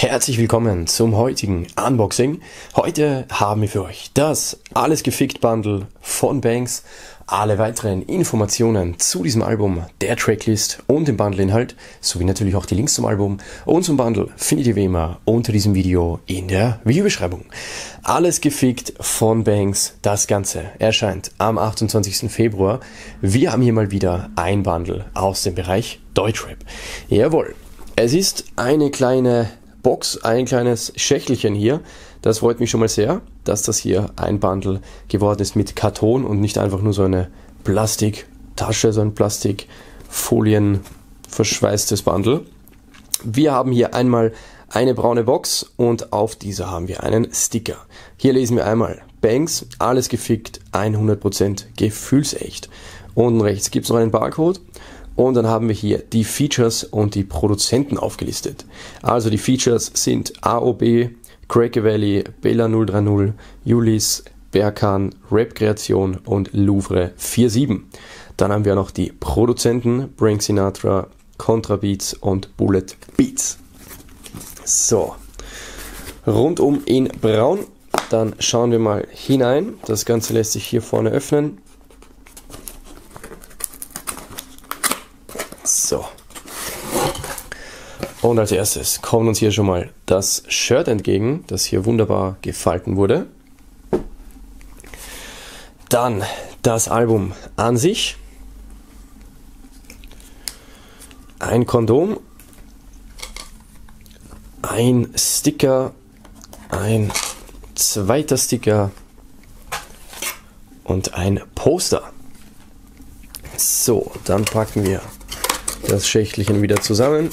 Herzlich willkommen zum heutigen Unboxing. Heute haben wir für euch das Alles gefickt Bundle von Banks. Alle weiteren Informationen zu diesem Album, der Tracklist und dem Bundle-Inhalt, sowie natürlich auch die Links zum Album und zum Bundle findet ihr wie immer unter diesem Video in der Videobeschreibung. Alles gefickt von Banks, das Ganze erscheint am 28. Februar. Wir haben hier mal wieder ein Bundle aus dem Bereich Deutschrap. Jawohl, es ist eine kleine Box, ein kleines Schächtelchen hier. Das freut mich schon mal sehr, dass das hier ein Bundle geworden ist mit Karton und nicht einfach nur so eine Plastiktasche, so ein Plastikfolien verschweißtes Bundle. Wir haben hier einmal eine braune Box und auf dieser haben wir einen Sticker. Hier lesen wir einmal Banks, alles gefickt, 100% gefühlsecht. Unten rechts gibt es noch einen Barcode. Und dann haben wir hier die Features und die Produzenten aufgelistet. Also die Features sind AOB, Cracker Valley, Bella 030, Julis, Berkan, Rap Kreation und Louvre 47. Dann haben wir noch die Produzenten, Frank Sinatra, Contrabeats und Bullet Beats. So, rundum in braun. Dann schauen wir mal hinein. Das Ganze lässt sich hier vorne öffnen. So. Und als erstes kommt uns hier schon mal das Shirt entgegen, das hier wunderbar gefalten wurde. Dann das Album an sich. Ein Kondom. Ein Sticker. Ein zweiter Sticker. Und ein Poster. So, dann packen wir das Schächtelchen wieder zusammen.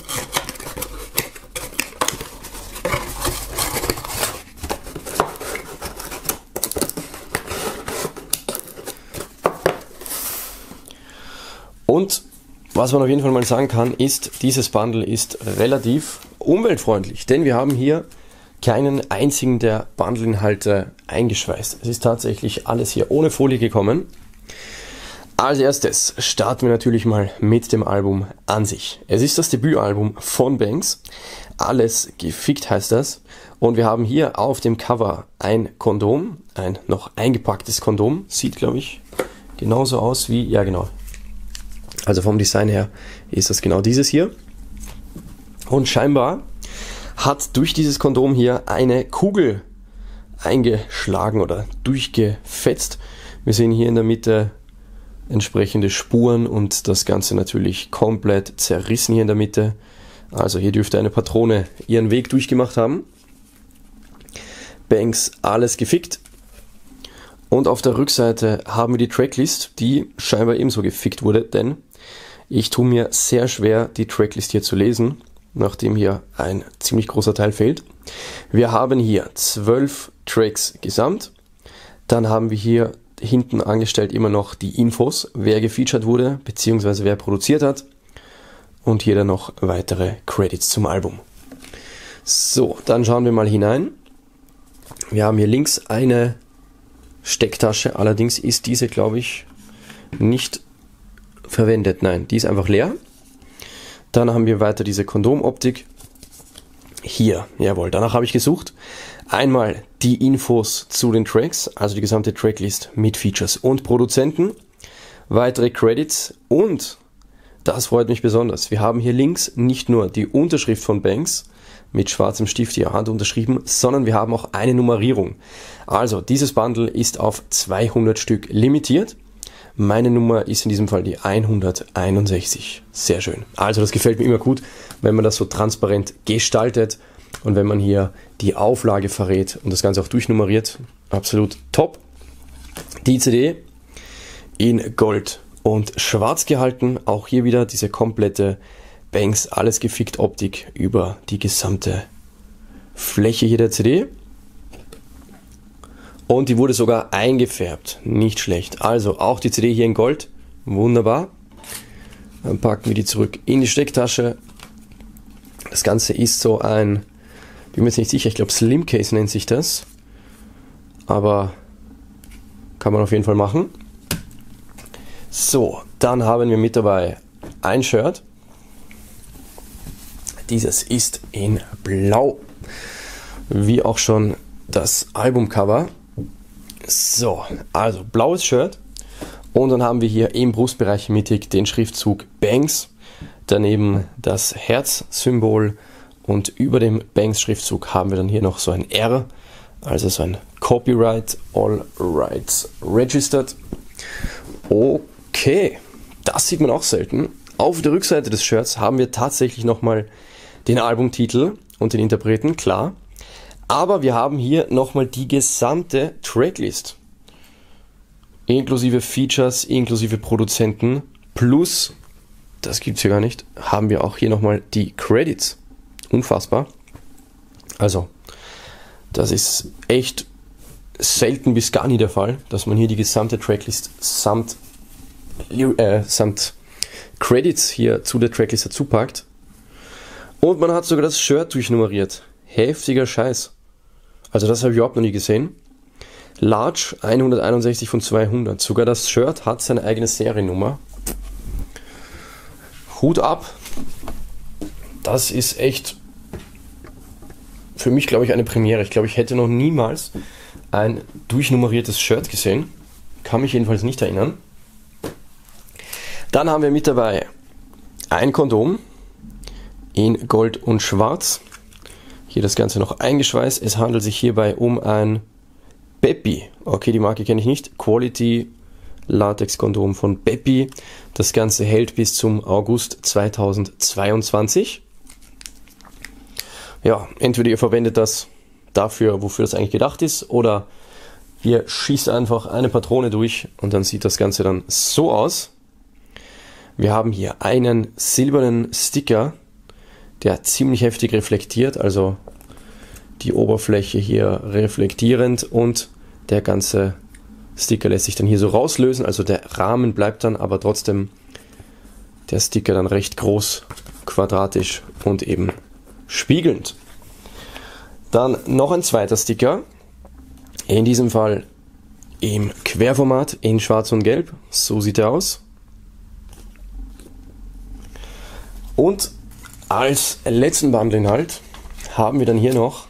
Und was man auf jeden Fall mal sagen kann, ist, dieses Bundle ist relativ umweltfreundlich, denn wir haben hier keinen einzigen der Bundle-Inhalte eingeschweißt. Es ist tatsächlich alles hier ohne Folie gekommen. Als erstes starten wir natürlich mal mit dem Album an sich. Es ist das Debütalbum von Banks. Alles gefickt heißt das. Und wir haben hier auf dem Cover ein Kondom, ein noch eingepacktes Kondom. Sieht, glaube ich, genauso aus wie, ja genau. Also vom Design her ist das genau dieses hier. Und scheinbar hat durch dieses Kondom hier eine Kugel eingeschlagen oder durchgefetzt. Wir sehen hier in der Mitte entsprechende Spuren und das Ganze natürlich komplett zerrissen hier in der Mitte. Also hier dürfte eine Patrone ihren Weg durchgemacht haben. Banks, alles gefickt. Und auf der Rückseite haben wir die Tracklist, die scheinbar ebenso gefickt wurde, denn ich tue mir sehr schwer, die Tracklist hier zu lesen, nachdem hier ein ziemlich großer Teil fehlt. Wir haben hier 12 Tracks gesamt. Dann haben wir hier hinten angestellt immer noch die Infos, wer gefeatured wurde, beziehungsweise wer produziert hat. Und hier dann noch weitere Credits zum Album. So, dann schauen wir mal hinein. Wir haben hier links eine Stecktasche, allerdings ist diese, glaube ich, nicht verwendet. Nein, die ist einfach leer. Dann haben wir weiter diese Kondomoptik. Hier, jawohl, danach habe ich gesucht. Einmal die Infos zu den Tracks, also die gesamte Tracklist mit Features und Produzenten, weitere Credits und, das freut mich besonders, wir haben hier links nicht nur die Unterschrift von Banks mit schwarzem Stift hier Hand unterschrieben, sondern wir haben auch eine Nummerierung. Also dieses Bundle ist auf 200 Stück limitiert. Meine Nummer ist in diesem Fall die 161. Sehr schön. Also das gefällt mir immer gut, wenn man das so transparent gestaltet. Und wenn man hier die Auflage verrät und das Ganze auch durchnummeriert, absolut top. Die CD in Gold und Schwarz gehalten. Auch hier wieder diese komplette Banks, alles gefickt Optik über die gesamte Fläche hier der CD. Und die wurde sogar eingefärbt. Nicht schlecht. Also auch die CD hier in Gold. Wunderbar. Dann packen wir die zurück in die Stecktasche. Das Ganze ist so ein, bin mir jetzt nicht sicher, ich glaube Slimcase nennt sich das. Aber kann man auf jeden Fall machen. So, dann haben wir mit dabei ein Shirt. Dieses ist in Blau. wie auch schon das Albumcover. So, also blaues Shirt und dann haben wir hier im Brustbereich mittig den Schriftzug Banks, daneben das Herzsymbol und über dem Banks-Schriftzug haben wir dann hier noch so ein R, also so ein Copyright, All Rights Registered. Okay, das sieht man auch selten. Auf der Rückseite des Shirts haben wir tatsächlich nochmal den Albumtitel und den Interpreten, klar. Aber wir haben hier nochmal die gesamte Tracklist. Inklusive Features, inklusive Produzenten, plus, das gibt es hier gar nicht, haben wir auch hier nochmal die Credits. Unfassbar. Also, das ist echt selten bis gar nie der Fall, dass man hier die gesamte Tracklist samt Credits hier zu der Tracklist dazu packt. Und man hat sogar das Shirt durchnummeriert. Heftiger Scheiß. Also das habe ich überhaupt noch nie gesehen. Large 161 von 200. Sogar das Shirt hat seine eigene Seriennummer. Hut ab. Das ist echt für mich, glaube ich, eine Premiere. Ich glaube, ich hätte noch niemals ein durchnummeriertes Shirt gesehen. Kann mich jedenfalls nicht erinnern. Dann haben wir mit dabei ein Kondom in Gold und Schwarz. Hier das Ganze noch eingeschweißt. Es handelt sich hierbei um ein Bepi. Okay, die Marke kenne ich nicht. Quality Latex Kondom von Bepi. Das Ganze hält bis zum August 2022. Ja, entweder ihr verwendet das dafür, wofür das eigentlich gedacht ist, oder ihr schießt einfach eine Patrone durch und dann sieht das Ganze dann so aus. Wir haben hier einen silbernen Sticker, der ziemlich heftig reflektiert, also die Oberfläche hier reflektierend und der ganze Sticker lässt sich dann hier so rauslösen, also der Rahmen bleibt dann, aber trotzdem der Sticker dann recht groß, quadratisch und eben spiegelnd. Dann noch ein zweiter Sticker, in diesem Fall im Querformat in Schwarz und Gelb, so sieht er aus. Und als letzten Bundleinhalt haben wir dann hier noch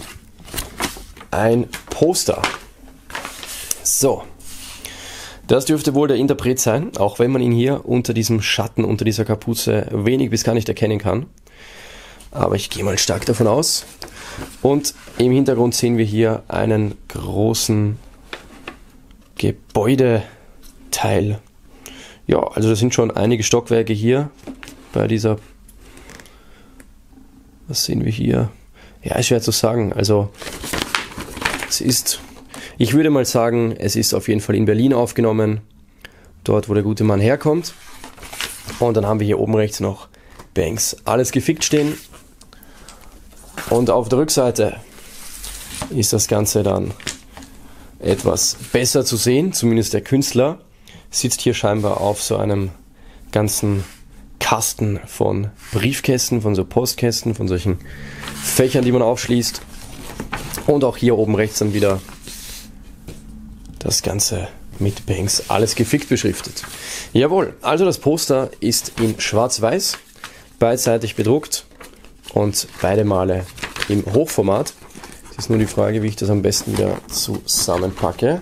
ein Poster. So, das dürfte wohl der Interpret sein, auch wenn man ihn hier unter diesem Schatten, unter dieser Kapuze wenig bis gar nicht erkennen kann. Aber ich gehe mal stark davon aus. Und im Hintergrund sehen wir hier einen großen Gebäudeteil. Ja, also das sind schon einige Stockwerke hier bei dieser. Was sehen wir hier? Ja, ist schwer zu sagen. Also es ist, ich würde mal sagen, es ist auf jeden Fall in Berlin aufgenommen. Dort, wo der gute Mann herkommt. Und dann haben wir hier oben rechts noch Banks. Alles gefickt stehen. Und auf der Rückseite ist das Ganze dann etwas besser zu sehen. Zumindest der Künstler sitzt hier scheinbar auf so einem ganzen Kasten von Briefkästen, von so Postkästen, von solchen Fächern, die man aufschließt. Und auch hier oben rechts dann wieder das Ganze mit Banks, alles gefickt beschriftet. Jawohl, also das Poster ist in schwarz-weiß, beidseitig bedruckt und beide Male im Hochformat. Es ist nur die Frage, wie ich das am besten wieder zusammenpacke.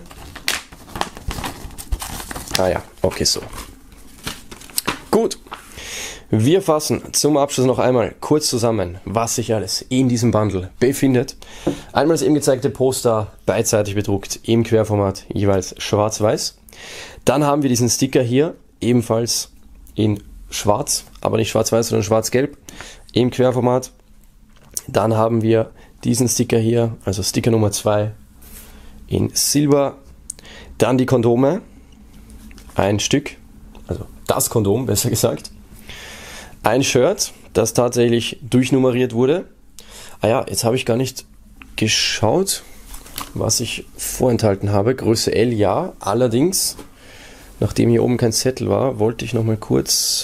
Ah ja, okay, so. Gut. Wir fassen zum Abschluss noch einmal kurz zusammen, was sich alles in diesem Bundle befindet. Einmal das eben gezeigte Poster, beidseitig bedruckt, im Querformat, jeweils schwarz-weiß. Dann haben wir diesen Sticker hier, ebenfalls in schwarz, aber nicht schwarz-weiß, sondern schwarz-gelb, im Querformat. Dann haben wir diesen Sticker hier, also Sticker Nummer 2 in Silber. Dann die Kondome, ein Stück, also das Kondom, besser gesagt. Ein Shirt, das tatsächlich durchnummeriert wurde. Ah ja, jetzt habe ich gar nicht geschaut, was ich vorenthalten habe. Größe L, ja. Allerdings, nachdem hier oben kein Zettel war, wollte ich noch mal kurz...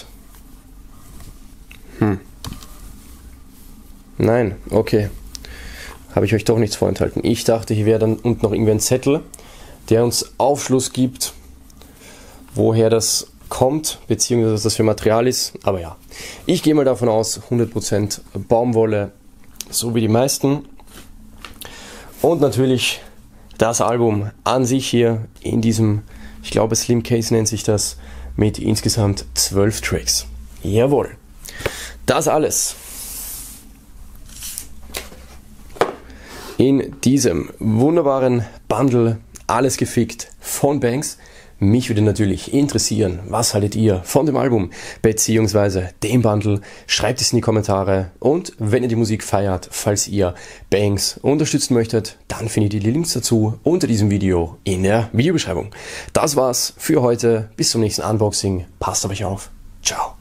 Nein, okay. Habe ich euch doch nichts vorenthalten. Ich dachte, hier wäre dann unten noch irgendwie ein Zettel, der uns Aufschluss gibt, woher das kommt, beziehungsweise was das für Material ist. Aber ja, ich gehe mal davon aus, 100% Baumwolle so wie die meisten. Und natürlich das Album an sich hier in diesem, ich glaube Slim Case nennt sich das, mit insgesamt 12 Tracks. Jawohl. Das alles in diesem wunderbaren Bundle, alles gefickt von Banks. Mich würde natürlich interessieren, was haltet ihr von dem Album bzw. dem Bundle? Schreibt es in die Kommentare und wenn ihr die Musik feiert, falls ihr Banks unterstützen möchtet, dann findet ihr die Links dazu unter diesem Video in der Videobeschreibung. Das war's für heute, bis zum nächsten Unboxing, passt auf euch auf, ciao.